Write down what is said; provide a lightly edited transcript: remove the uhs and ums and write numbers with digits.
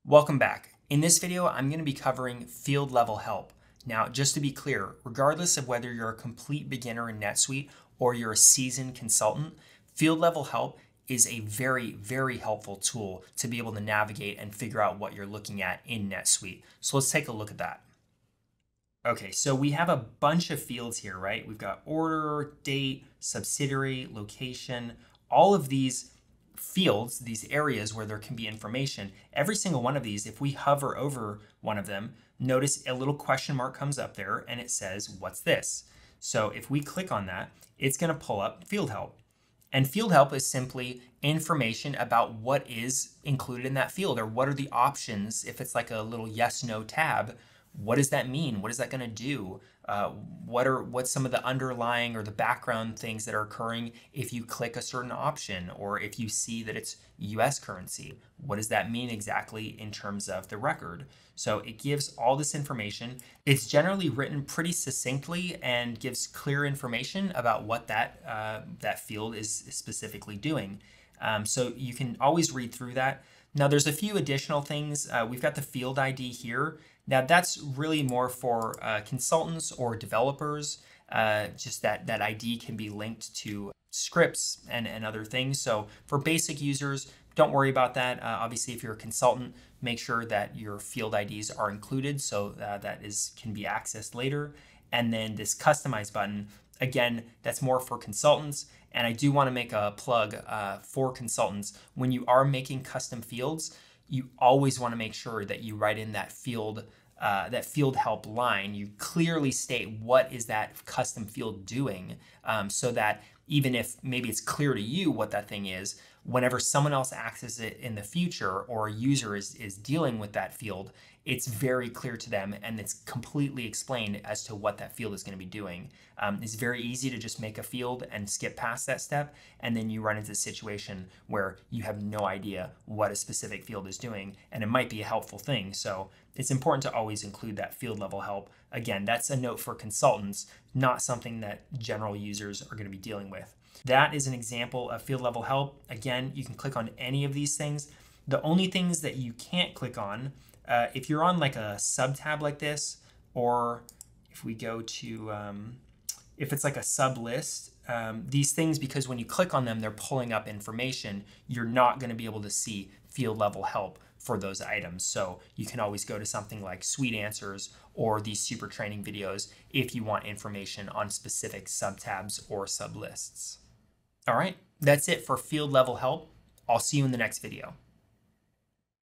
Welcome back. In this video, I'm going to be covering field level help. Now, just to be clear, regardless of whether you're a complete beginner in NetSuite or you're a seasoned consultant, field level help is a very, very helpful tool to be able to navigate and figure out what you're looking at in NetSuite. So let's take a look at that. Okay, so we have a bunch of fields here, right? We've got order, date, subsidiary, location, all of these fields, these areas where there can be information. Every single one of these, if we hover over one of them, notice a little question mark comes up there and it says, what's this? So if we click on that, it's going to pull up field help. And field help is simply information about what is included in that field, or what are the options. If it's like a little yes, no tab, what does that mean? What is that going to do? What's some of the underlying or the background things that are occurring if you click a certain option, or if you see that it's US currency? What does that mean exactly in terms of the record? So it gives all this information. It's generally written pretty succinctly and gives clear information about what that field is specifically doing. So you can always read through that. Now there's a few additional things. We've got the field ID here. Now that's really more for consultants or developers. Just that ID can be linked to scripts and other things. So for basic users, don't worry about that. Obviously, if you're a consultant, make sure that your field IDs are included so that can be accessed later. And then this customize button, again, that's more for consultants. And I do want to make a plug for consultants. When you are making custom fields, you always want to make sure that you write in that field help line. You clearly state what is that custom field doing, so that even if maybe it's clear to you what that thing is, whenever someone else accesses it in the future or a user is dealing with that field, it's very clear to them and it's completely explained as to what that field is going to be doing. It's very easy to just make a field and skip past that step, and then you run into a situation where you have no idea what a specific field is doing, and it might be a helpful thing. So it's important to always include that field level help. Again, that's a note for consultants, not something that general users are going to be dealing with. That is an example of field level help. Again, you can click on any of these things. The only things that you can't click on, if you're on like a sub tab like this, or if we go to, if it's like a sub list, these things, because when you click on them, they're pulling up information, you're not going to be able to see field level help for those items. So you can always go to something like Suite Answers or these super training videos if you want information on specific sub tabs or sub lists. All right, that's it for field level help. I'll see you in the next video.